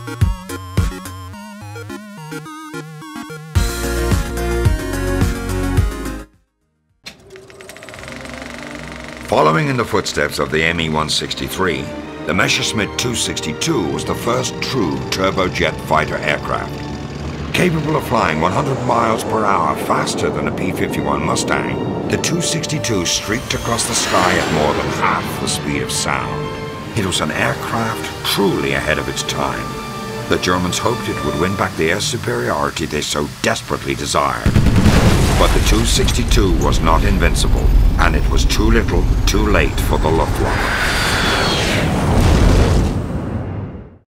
Following in the footsteps of the Me-163, the Me-262 was the first true turbojet fighter aircraft. Capable of flying 100 miles per hour faster than a P-51 Mustang, the 262 streaked across the sky at more than half the speed of sound. It was an aircraft truly ahead of its time. The Germans hoped it would win back the air superiority they so desperately desired. But the 262 was not invincible, and it was too little, too late for the Luftwaffe.